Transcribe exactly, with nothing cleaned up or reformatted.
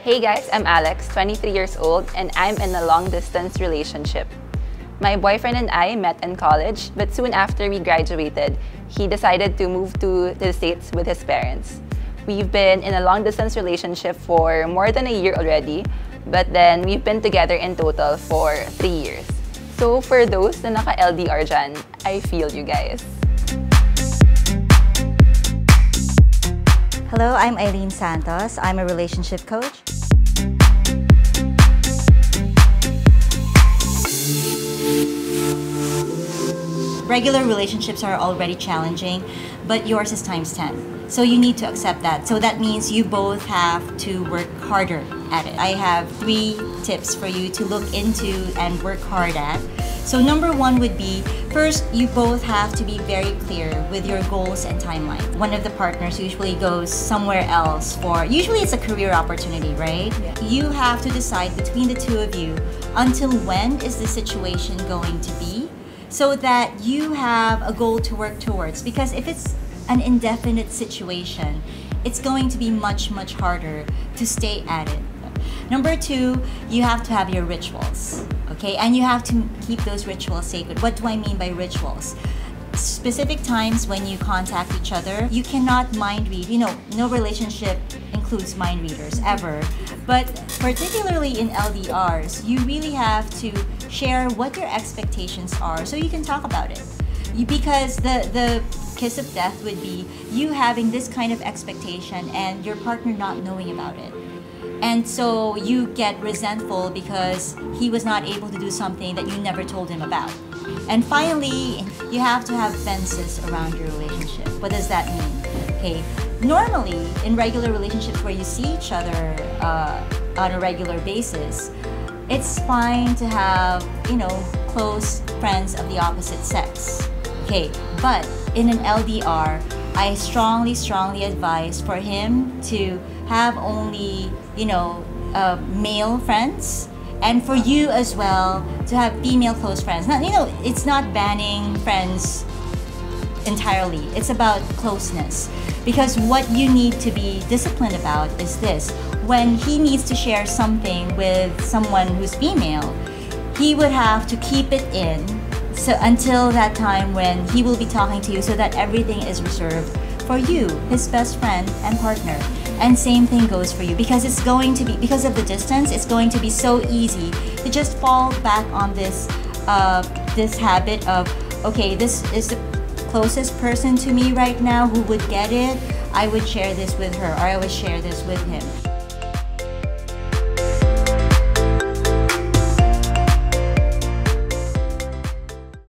Hey guys, I'm Alex, twenty-three years old, and I'm in a long-distance relationship. My boyfriend and I met in college, but soon after we graduated, he decided to move to the States with his parents. We've been in a long-distance relationship for more than a year already, but then we've been together in total for three years. So for those na naka-L D R dyan, I feel you guys. Hello, I'm Eileen Santos. I'm a relationship coach. Regular relationships are already challenging, but yours is times ten. So you need to accept that. So that means you both have to work harder at it. I have three tips for you to look into and work hard at. So number one would be, first, you both have to be very clear with your goals and timeline. One of the partners usually goes somewhere else for, usually it's a career opportunity, right? Yeah. You have to decide between the two of you until when is the situation going to be, so that you have a goal to work towards. Because if it's an indefinite situation, it's going to be much, much harder to stay at it. Number two, you have to have your rituals, okay? And you have to keep those rituals sacred. What do I mean by rituals? Specific times when you contact each other, you cannot mind read. You know, no relationship includes mind readers, ever. But particularly in L D Rs, you really have to share what your expectations are so you can talk about it. You, because the, the kiss of death would be you having this kind of expectation and your partner not knowing about it. And so you get resentful because he was not able to do something that you never told him about. And finally, you have to have fences around your relationship. What does that mean? Okay, normally in regular relationships where you see each other uh, on a regular basis, it's fine to have, you know, close friends of the opposite sex. Okay, but in an L D R, I strongly, strongly advise for him to have only, you know, uh, male friends, and for you as well to have female close friends. Now, you know, it's not banning friends entirely. It's about closeness. Because what you need to be disciplined about is this. When he needs to share something with someone who's female, he would have to keep it in so until that time when he will be talking to you, so that everything is reserved for you, his best friend and partner. And same thing goes for you, because it's going to be, because of the distance, it's going to be so easy to just fall back on this uh, this habit of, okay, this is the closest person to me right now who would get it. I would share this with her, or I would share this with him.